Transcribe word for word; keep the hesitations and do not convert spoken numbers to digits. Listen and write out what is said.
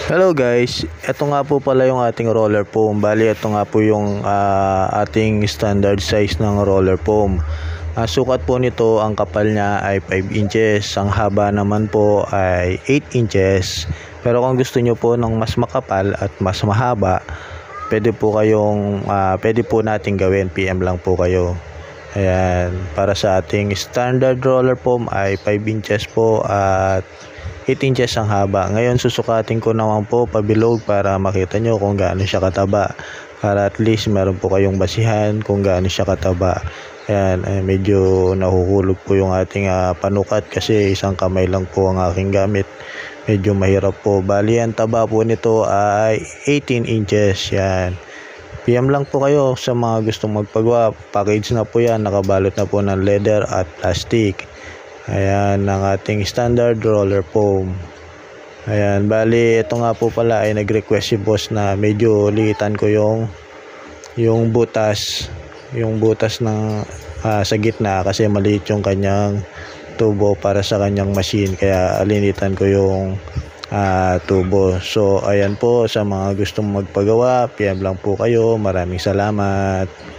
Hello guys, ito nga po pala yung ating roller foam. Bali, ito nga po yung ah, ating standard size ng roller foam. Ah, sukat po nito, ang kapal niya ay five inches, ang haba naman po ay eight inches. Pero kung gusto nyo po ng mas makapal at mas mahaba, pwede po kayong, ah, pwede po natin gawin, P M lang po kayo. Ayan, para sa ating standard roller foam ay five inches po at eight inches ang haba. Ngayon susukatin ko naman po pabilog para makita nyo kung gaano siya kataba. Para at least meron po kayong basihan kung gaano siya kataba. Ayan, ay medyo nahuhulog po yung ating uh, panukat kasi isang kamay lang po ang aking gamit. Medyo mahirap po. Bali, ang taba po nito ay eighteen inches. Yan. P M lang po kayo sa mga gustong magpagawa. Package na po yan. Nakabalot na po ng leather at plastic. Ayan, ang ating standard roller foam. Ayan, bali, ito nga po pala ay nag-request si boss na medyo liitan ko yung yung butas, yung butas ng uh, sa gitna kasi maliit yung kanyang tubo para sa kanyang machine. Kaya alinitan ko yung uh, tubo. So, ayan po, sa mga gustong magpagawa, P M lang po kayo. Maraming salamat.